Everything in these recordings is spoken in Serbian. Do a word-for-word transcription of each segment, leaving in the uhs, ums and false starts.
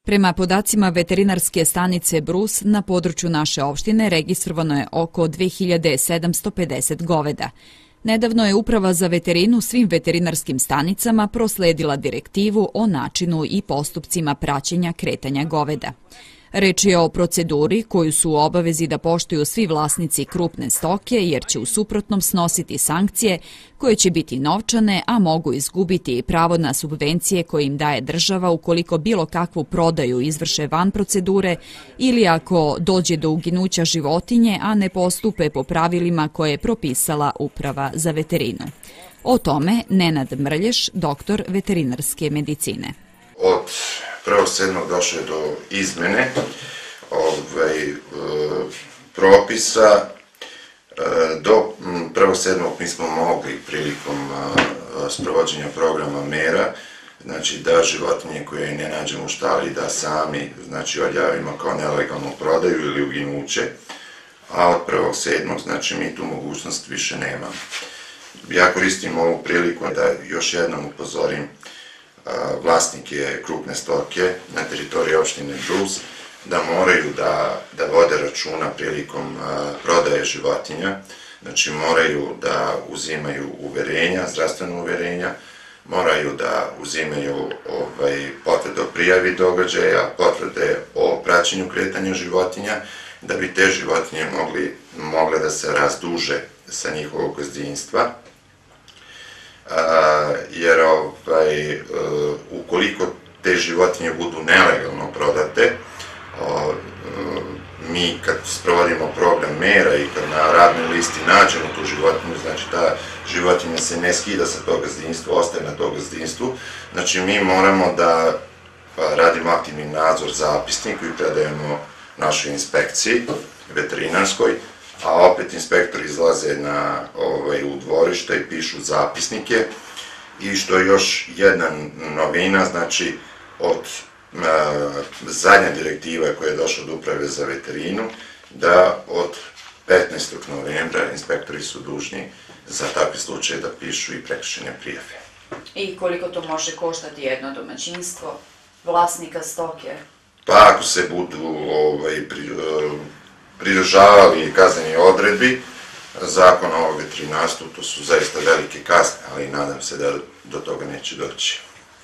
Prema podacima veterinarske stanice Brus, na području naše opštine registrovano je oko dve hiljade sedamsto pedeset goveda. Nedavno je Uprava za veterinu svim veterinarskim stanicama prosledila direktivu o načinu i postupcima praćenja kretanja goveda. Reč je o proceduri koju su u obavezi da poštuju svi vlasnici krupne stoke, jer će u suprotnom snositi sankcije koje će biti novčane, a mogu izgubiti i pravo na subvencije koje im daje država ukoliko bilo kakvu prodaju izvrše van procedure ili ako dođe do uginuća životinje, a ne postupe po pravilima koje je propisala Uprava za veterinu. O tome Nenad Mrlješ, doktor veterinarske medicine. Od prvog sedmog došlo je do izmene ovaj, e, propisa. E, do prvog sedmog mi smo mogli prilikom e, sprovođenja programa mera, znači da životinje koje ne nađemo u štali da sami znači odjavimo kao nelegalnu prodaju ili uginuće, a od prvog sedmog znači mi tu mogućnost više nemamo. Ja koristim ovu priliku da još jednom upozorim vlasnike krupne stoke na teritoriji opštine Brus da moraju da, da vode računa prilikom prodaje životinja, znači moraju da uzimaju uverenja, zdravstveno uverenja, moraju da uzimaju ovaj, potvrde o prijavi događaja, potvrde o praćenju kretanja životinja, da bi te životinje mogli, mogle da se razduže sa njihovog gazdinstva. Uh, jer ovaj, uh, ukoliko te životinje budu nelegalno prodate, uh, mi kad sprovodimo program mera i kad na radnoj listi nađemo tu životinju, znači ta životinja se ne skida sa tog gazdinstva, ostaje na tog gazdinstvu, znači mi moramo da pa, radimo aktivni nadzor zapisnik koji predajemo našoj inspekciji veterinarskoj, a opet inspektori izlaze na, ovaj, u dvorište i pišu zapisnike. I što je još jedna novina, znači od e, zadnja direktiva koja je došla od Uprave za veterinu, da od petnaestog novembra inspektori su dužni za takve slučaje da pišu i prekršajne prijave. I koliko to može koštati jedno domaćinstvo, vlasnika stoke? Pa ako se budu ovaj, pri, pridržavali kazneni odredbi zakona o veterinarstvu, to su zaista velike kazne, ali nadam se da do toga neće doći.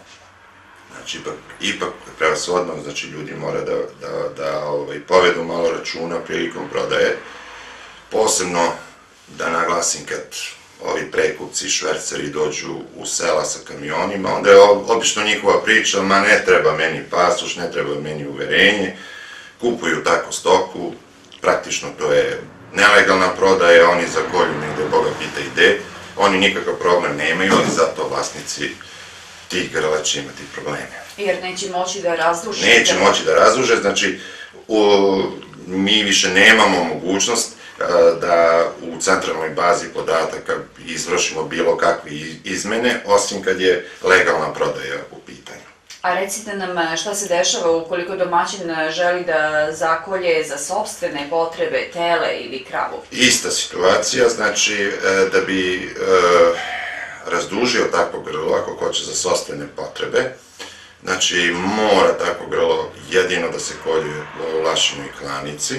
Znači, ipak, ipak prevashodno, znači, ljudi mora da, da, da ovaj, povedu malo računa prilikom prodaje. Posebno da naglasim kad ovi prekupci, šverceri dođu u sela sa kamionima, onda je obično njihova priča, ma ne treba meni pasoš, ne treba meni uverenje, kupuju tako stoku, praktično to je nelegalna prodaja, oni zakolju negde, Boga pita i gde, oni nikakav problem nemaju, ali zato vlasnici tih grla će imati probleme. Jer neće moći da razduže? Neće moći da razduže, znači u, mi više nemamo mogućnost da u centralnoj bazi podataka izvršimo bilo kakve izmene, osim kad je legalna prodaja u pitanju. A recite nam šta se dešava ukoliko domaćin želi da zakolje za sopstvene potrebe tele ili kravu? Ista situacija, znači da bi e, razdužio takvo grlo, ako hoće za sopstvene potrebe, znači mora takvo grlo jedino da se kolje u lašinoj klanici,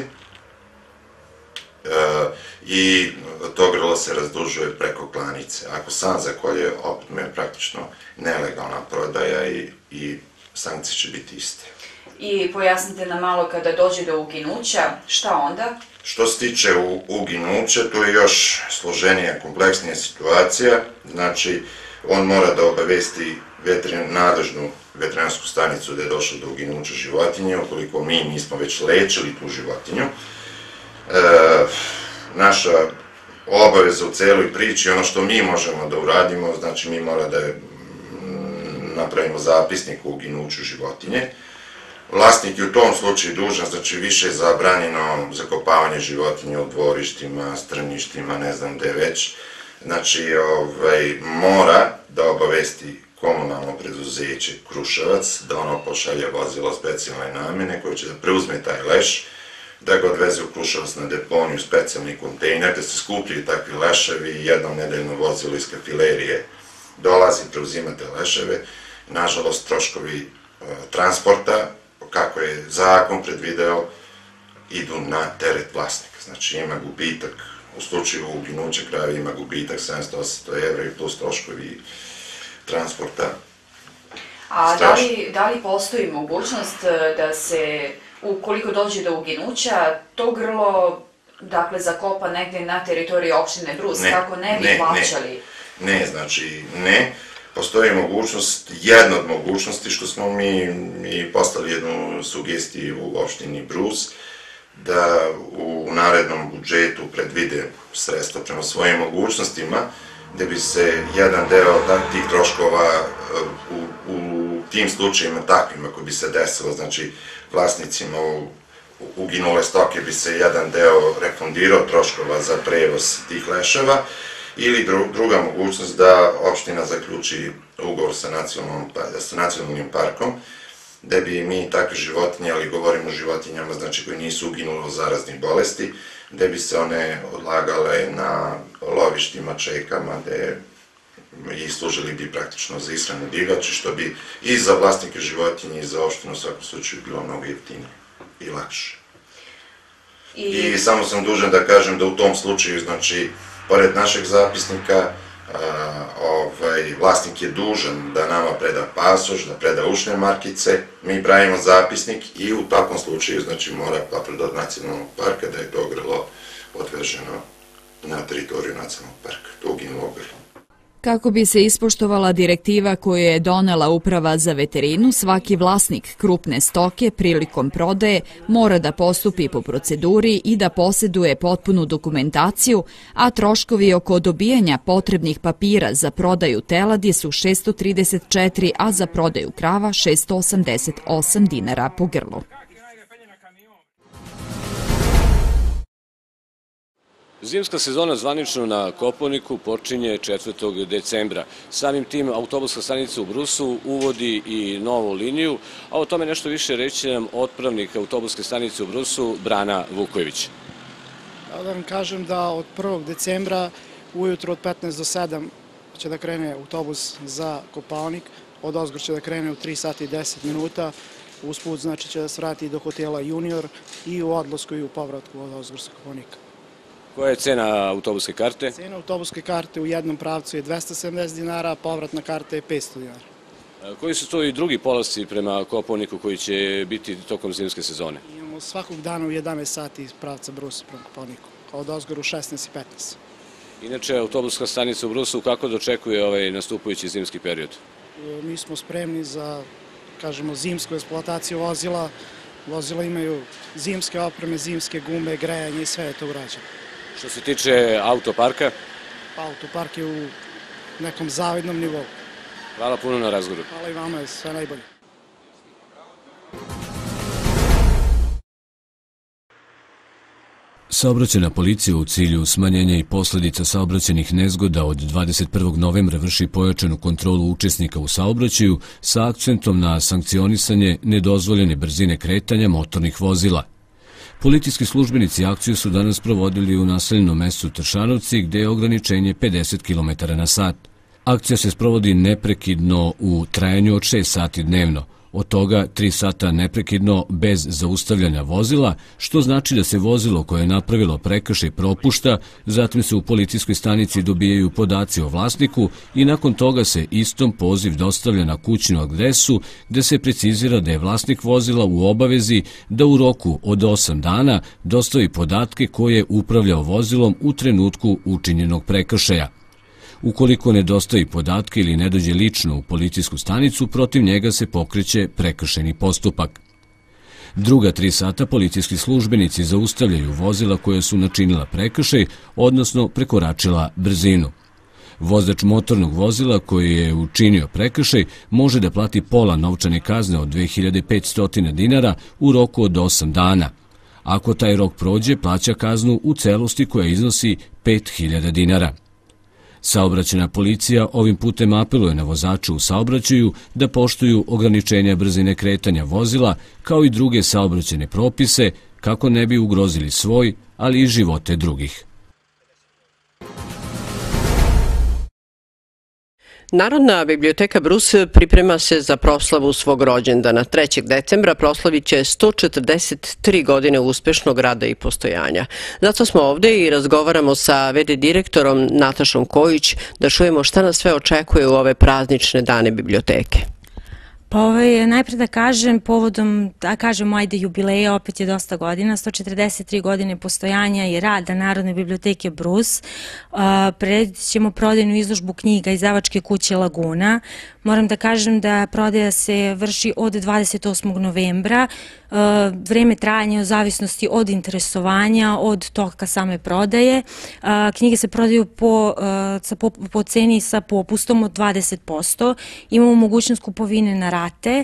e, i to grlo se razdužuje preko klanice. Ako sam zakolje, opet mu je praktično nelegalna prodaja i, i sankcije će biti iste. I pojasnite nam malo kada dođe do uginuća, šta onda? Što se tiče uginuća, to je još složenija, kompleksnija situacija. Znači, on mora da obavesti veterin, nadležnu veterinarsku stanicu da je došlo do uginuća životinje, ukoliko mi nismo već lečili tu životinju. E, naša obaveza u celoj priči, ono što mi možemo da uradimo, znači mi mora da napravimo zapisnik o uginuću životinje. Vlasnik je u tom slučaju dužan, znači više je zabranjeno zakopavanje životinja u dvorištima, strnjištima, ne znam gde već. Znači, ovaj, mora da obavesti komunalno preduzeće Kruševac, da ono pošalje vozilo specijalne namene koje će da preuzme taj leš, da ga odveze u Kruševac na deponiju, specijalni kontejner, da se skupljaju takvi leševi i jednom nedeljno vozilo iz kafilerije dolazi, preuzima te leševe. Nažalost, troškovi e, transporta kako je zakon predvideo, idu na teret vlasnika. Znači ima gubitak, u slučaju uginuća krave ima gubitak sedamsto do osamsto evra i plus troškovi transporta. A da li, da li postoji mogućnost da se, ukoliko dođe do uginuća, to grlo dakle zakopa negde na teritoriji opštine Brus, ne, kako ne bi ne, plaćali? Ne, ne, znači ne. Postoji mogućnost, jedna od mogućnosti, što smo mi, mi poslali jednu sugestiju u opštini Brus, da u narednom budžetu predvide sredstva prema svojim mogućnostima, da bi se jedan deo tih troškova u, u tim slučajima takvim, ako bi se desilo, znači vlasnicima uginule stoke bi se jedan deo refundirao troškova za prevoz tih leševa, ili druga mogućnost da opština zaključi ugovor sa nacionalnim parkom, da bi mi takve životinje, ali govorimo o životinjama znači koje nisu uginule od zaraznih bolesti, da bi se one odlagale na lovištima, čekama, gde i služili bi praktično za ishranu divljači, što bi i za vlasnike životinje i za opštinu u svakom slučaju bilo mnogo jeftinije i lakše. I... I samo sam dužan da kažem da u tom slučaju, znači, pored našeg zapisnika, a, ovaj, vlasnik je dužan da nama preda pasoš, da preda ušne markice, mi pravimo zapisnik i u takvom slučaju, znači, mora papir od nacionalnog parka da je to grlo odveženo na teritoriju nacionalnog parka, to uginulo grlo. Kako bi se ispoštovala direktiva koju je donela Uprava za veterinu, svaki vlasnik krupne stoke prilikom prodaje mora da postupi po proceduri i da posjeduje potpunu dokumentaciju, a troškovi oko dobijanja potrebnih papira za prodaju teladi su šessto trideset četiri, a za prodaju krava šessto osamdeset osam dinara po grlu. Zimska sezona zvanično na Kopaoniku počinje četvrtog decembra. Samim tim autobuska stanica u Brusu uvodi i novu liniju, a o tome nešto više reći nam otpravnik autobuske stanice u Brusu, Brana Vukojević. Da vam kažem da od prvog decembra ujutro od petnaest do sedam će da krene autobus za Kopaonik, od ozgor će da krene u tri sata i deset minuta, usput znači će da se vrati do hotela Junior i u odlasku i u povratku od ozgor sa Kopaonika. Koja je cena autobuske karte? Cena autobuske karte u jednom pravcu je dvesta sedamdeset dinara, a povratna karta je petsto dinara. Koji su to i drugi polasci prema Kopaoniku koji će biti tokom zimske sezone? Imamo svakog dana u jedanaest sati iz pravca Brusa prema Kopaoniku, a od ozgora u šesnaest i petnaest. Inače, autobuska stanica u Brusu kako dočekuje ovaj nastupajući zimski period? Mi smo spremni za, kažemo, zimsku eksploataciju vozila. Vozila imaju zimske opreme, zimske gume, grejanje i sve je to urađeno. Što se tiče autoparka? Autopark je u nekom zavidnom nivou. Hvala puno na razgovoru. Hvala i vama, sve najbolje. Saobraćajna policija u cilju smanjenja i posledica saobraćajnih nezgoda od dvadeset prvog novembra vrši pojačanu kontrolu učesnika u saobraćaju sa akcentom na sankcionisanje nedozvoljene brzine kretanja motornih vozila. Policijski službenici akciju su danas provodili u naseljenom mestu Tršanovci, gde je ograničenje pedeset kilometara na sat. Akcija se sprovodi neprekidno u trajanju od šest sati dnevno, od toga tri sata neprekidno bez zaustavljanja vozila, što znači da se vozilo koje je napravilo prekršaj propušta, zatim se u policijskoj stanici dobijaju podaci o vlasniku i nakon toga se istom poziv dostavlja na kućnu adresu gde se precizira da je vlasnik vozila u obavezi da u roku od osam dana dostavi podatke koje je upravljao vozilom u trenutku učinjenog prekršaja. Ukoliko ne dostavi podatke ili ne dođe lično u policijsku stanicu, protiv njega se pokreće prekršajni postupak. Druga tri sata policijski službenici zaustavljaju vozila koja su načinila prekršaj, odnosno prekoračila brzinu. Vozač motornog vozila koji je učinio prekršaj može da plati pola novčane kazne od dve hiljade petsto dinara u roku od osam dana. Ako taj rok prođe, plaća kaznu u celosti koja iznosi pet hiljada dinara. Saobraćajna policija ovim putem apeluje na vozače u saobraćaju da poštuju ograničenja brzine kretanja vozila kao i druge saobraćajne propise kako ne bi ugrozili svoj, ali i živote drugih. Narodna biblioteka Brus priprema se za proslavu svog rođendana. trećeg decembra proslavit će sto četrdeset tri godine uspešnog rada i postojanja. Zato smo ovde i razgovaramo sa ve de direktorom Natašom Kojić da čujemo šta nas sve očekuje u ove praznične dane biblioteke. Pa ovaj, najpre da kažem, povodom, da kažemo, ajde jubileja, opet je dosta godina, sto četrdeset tri godine postojanja i rada Narodne biblioteke Brus. Predstavit ćemo prodajnu izložbu knjiga izdavačke kuće Laguna. Moram da kažem da prodaja se vrši od dvadeset osmog novembra. Vreme trajanja u zavisnosti od interesovanja, od toka same prodaje. Knjige se prodaju po, po, po ceni sa popustom od dvadeset posto. Imamo mogućnost kupovine na rate.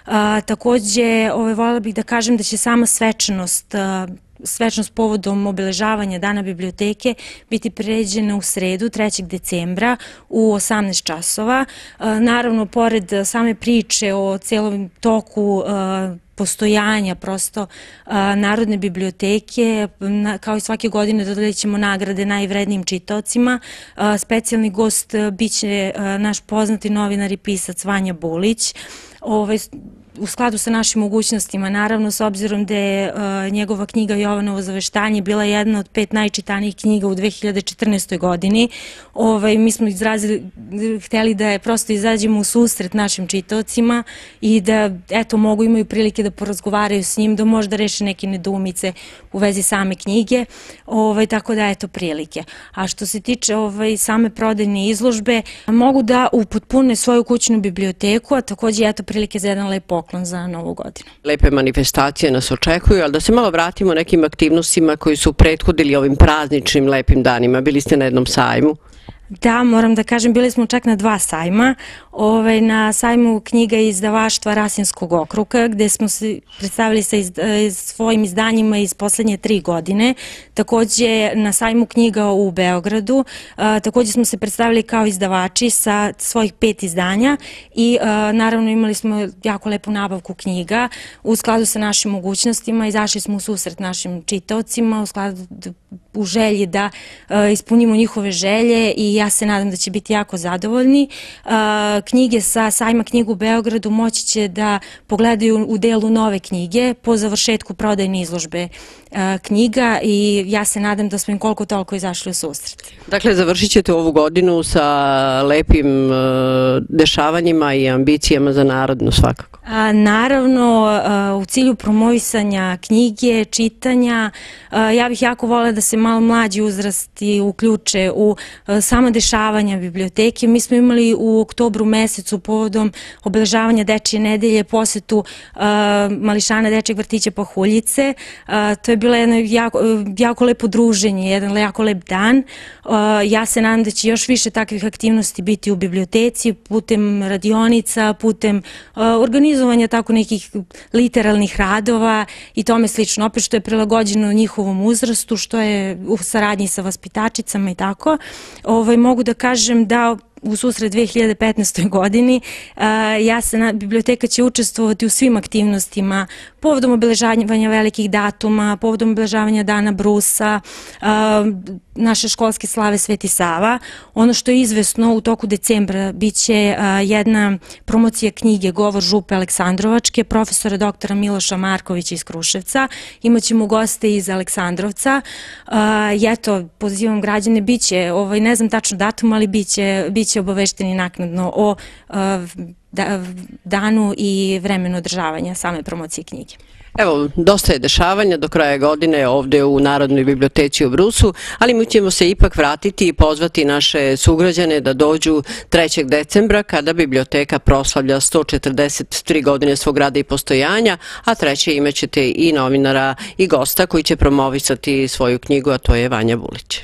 Takođe, ovaj, voljela bih da kažem da će sama svečanost svečanost povodom obeležavanja Dana biblioteke biti priređena u sredu, trećeg decembra u osamnaest časova. Naravno, pored same priče o celom toku postojanja prosto Narodne biblioteke, kao i svake godine dodelit ćemo nagrade najvrednijim čitaocima. Specijalni gost biće naš poznati novinar i pisac Vanja Bulić. Ovaj, u skladu sa našim mogućnostima, naravno, s obzirom da je uh, njegova knjiga Jovanovo zaveštanje bila jedna od pet najčitanijih knjiga u dve hiljade četrnaestoj godini. Ovaj, mi smo izrazili, hteli da je prosto izađemo u susret našim čitaocima i da, eto, mogu imaju prilike da porazgovaraju s njim, da možda reše neke nedoumice u vezi same knjige, ovaj, tako da, eto, prilike. A što se tiče ovaj, same prodajne izložbe, mogu da upotpune svoju kućnu biblioteku, a takođe, eto, prilike za jedan lep poklon za novu godinu. Lepe manifestacije nas očekuju, ali da se malo vratimo nekim aktivnostima koji su prethodili ovim prazničnim lepim danima. Bili ste na jednom sajmu? Da, moram da kažem, bili smo čak na dva sajma. Ove, na sajmu knjiga izdavaštva Rasinskog okruga, gde smo se predstavili sa iz, svojim izdanjima iz poslednje tri godine. Takođe na sajmu knjiga u Beogradu. A, takođe smo se predstavili kao izdavači sa svojih pet izdanja i a, naravno imali smo jako lepu nabavku knjiga u skladu sa našim mogućnostima. Izašli smo u susret našim čitaocima u skladu u želji da a, ispunimo njihove želje i ja se nadam da će biti jako zadovoljni. Knjige sa sajma knjigu u Beogradu moći će da pogledaju u delu nove knjige po završetku prodajne izložbe knjiga i ja se nadam da smo im koliko toliko izašli u susret. Dakle, završit ćete ovu godinu sa lepim dešavanjima i ambicijama za narodnu svakako. A, naravno, a, u cilju promovisanja knjige, čitanja, a, ja bih jako voljela da se malo mlađi uzrasti uključe u a, sama dešavanja biblioteke. Mi smo imali u oktobru mesecu povodom obeležavanja Dečije nedelje posetu a, mališana Dečijeg vrtića Pahuljice. A, to je bilo jedno jako, jako lepo druženje, jedan jako lep dan. A, ja se nadam da će još više takvih aktivnosti biti u biblioteci, putem radionica, putem a, organizacija tako nekih literalnih radova i tome slično. Opet što je prilagođeno njihovom uzrastu, što je u saradnji sa vaspitačicama i tako. Ovaj, mogu da kažem da u susret dve hiljade petnaestoj godini ja se, biblioteka će učestvovati u svim aktivnostima povodom obeležavanja velikih datuma, povodom obeležavanja Dana Brusa, naše školske slave Sveti Sava. Ono što je izvesno u toku decembra biće jedna promocija knjige Govor župe Aleksandrovačke, profesora doktora Miloša Markovića iz Kruševca. Imaćemo goste iz Aleksandrovca. I eto, pozivam građane, biće, ovaj, ne znam tačno datum, ali biće, biće obavešteni naknadno o danu i vremenu održavanja same promocije knjige. Evo, dosta je dešavanja do kraja godine ovde u Narodnoj biblioteci u Brusu, ali mi ćemo se ipak vratiti i pozvati naše sugrađane da dođu trećeg decembra kada biblioteka proslavlja sto četrdeset tri godine svog rada i postojanja, a treće imaćete i novinara i gosta koji će promovisati svoju knjigu, a to je Vanja Bulić.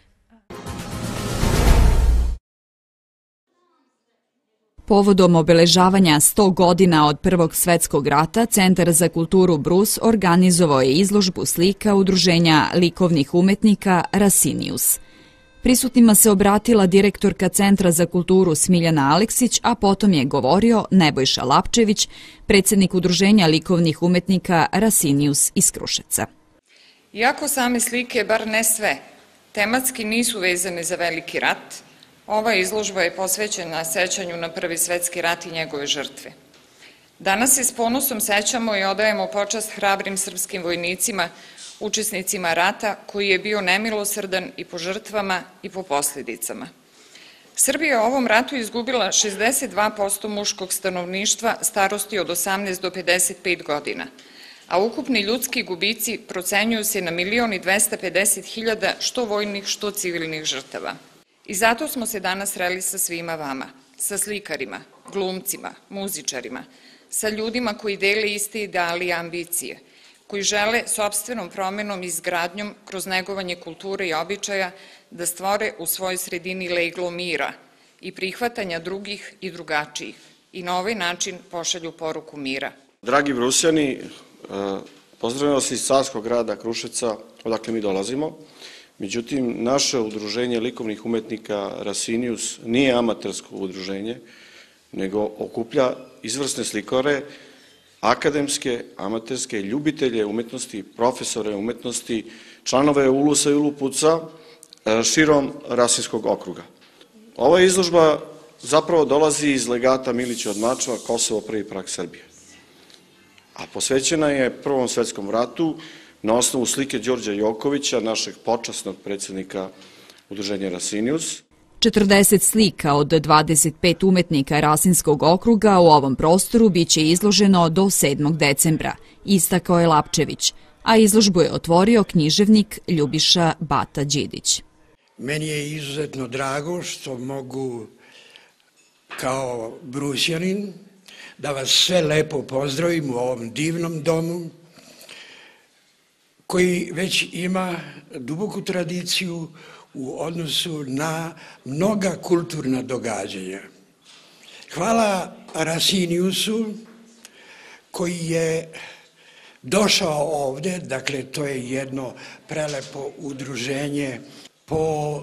Povodom obeležavanja sto godina od Prvog svetskog rata, Centar za kulturu Brus organizovao je izložbu slika Udruženja likovnih umetnika Rasinius. Prisutnima se obratila direktorka Centra za kulturu Smiljana Aleksić, a potom je govorio Nebojša Lapčević, predsjednik Udruženja likovnih umetnika Rasinius iz Kruševca. Iako same slike, bar ne sve, tematski nisu vezane za veliki rat, Ova izložba je posvećena sećanju na Prvi svetski rat i njegove žrtve. Danas se s ponosom sećamo i odajemo počast hrabrim srpskim vojnicima, učesnicima rata koji je bio nemilosrdan i po žrtvama i po posljedicama. Srbija je u ovom ratu izgubila šezdeset dva posto muškog stanovništva starosti od osamnaest do pedeset pet godina, a ukupni ljudski gubici procenjuju se na milion i dvesta pedeset hiljada što vojnih, što civilnih žrtava. I zato smo se danas sreli sa svima vama, sa slikarima, glumcima, muzičarima, sa ljudima koji dele iste ideali i ambicije, koji žele sopstvenom promenom i izgradnjom kroz negovanje kulture i običaja da stvore u svojoj sredini leglo mira i prihvatanja drugih i drugačijih i na ovaj način pošalju poruku mira. Dragi Brusjani, pozdravljamo vas iz carskog grada Kruševca, odakle mi dolazimo. Međutim, naše udruženje likovnih umetnika Rasinius nije amatersko udruženje, nego okuplja izvrsne slikare, akademske, amaterske, ljubitelje umetnosti, profesore umetnosti, članove Ulusa i Ulupuca širom Rasinskog okruga. Ova izložba zapravo dolazi iz legata Milića od Mačva, Kosovo, prvi prag Srbije. A posvećena je Prvom svetskom ratu na osnovu slike Đorđa Jokovića, našeg počasnog predsjednika udruženja Rasinius. četrdeset slika od dvadeset pet umetnika Rasinskog okruga u ovom prostoru biće izloženo do sedmog decembra, istakao je Lapčević, a izložbu je otvorio književnik Ljubiša Bata Đidić. Meni je izuzetno drago što mogu kao Brusjanin da vas sve lepo pozdravim u ovom divnom domu koji već ima duboku tradiciju u odnosu na mnoga kulturna događanja. Hvala Rasiniusu koji je došao ovde, dakle to je jedno prelepo udruženje po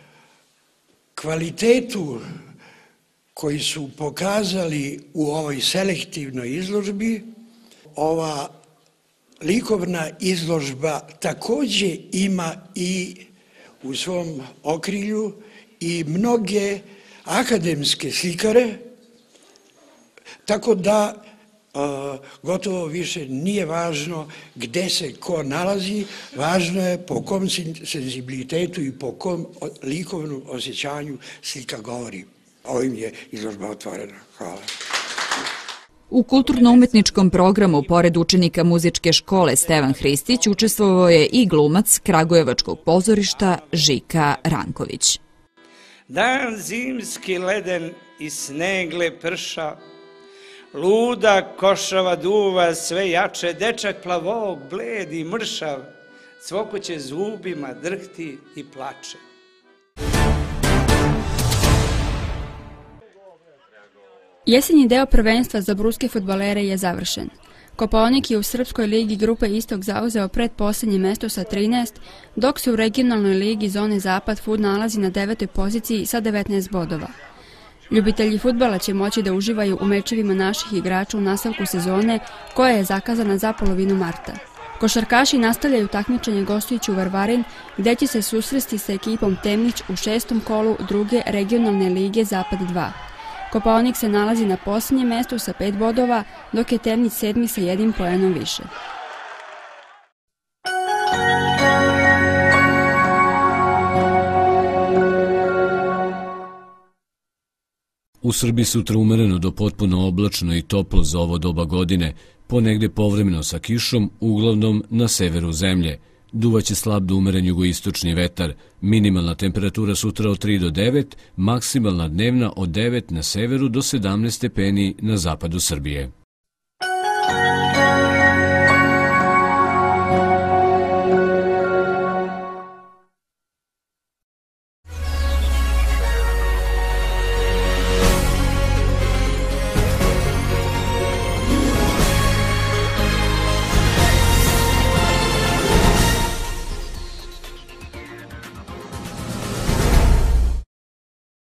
kvalitetu koji su pokazali u ovoj selektivnoj izložbi. Ova likovna izložba takođe ima i u svom okrilju i mnoge akademske slikare, tako da gotovo više nije važno gde se ko nalazi, važno je po kom senzibilitetu i po kom likovnom osjećanju slika govori. Ovim je izložba otvorena. Hvala. U kulturno-umetničkom programu, pored učenika muzičke škole Stevan Hristić, učestvovao je i glumac Kragujevačkog pozorišta Žika Ranković. Dan zimski leden i snegle prša, luda košava duva sve jače, dečak plavog, bled i mršav, cvokoće zubima, drhti i plače. Jesenji deo prvenstva za bruske fudbalere je završen. Kopaonik je u Srpskoj ligi grupe Istok zauzeo predposlednje mesto sa trinaest, dok se u regionalnoj ligi zone Zapad Fud nalazi na devetoj poziciji sa devetnaest bodova. Ljubitelji fudbala će moći da uživaju u mečevima naših igrača u nastavku sezone, koja je zakazana za polovinu marta. Košarkaši nastavljaju takmičenje gostujući u Varvarin, gde će se susresti sa ekipom Temnić u šestom kolu druge regionalne lige Zapad dva. Kopaonik se nalazi na posljednjem mestu sa pet bodova, dok je Temnić sedmi sa jednim poenom više. U Srbiji sutra umereno do potpuno oblačno i toplo za ovo doba godine, ponegde povremeno sa kišom, uglavnom na severu zemlje. Duvaće slab do umeren jugoistočni vetar, minimalna temperatura sutra od tri do devet, maksimalna dnevna od devet na severu do sedamnaest stepeni na zapadu Srbije.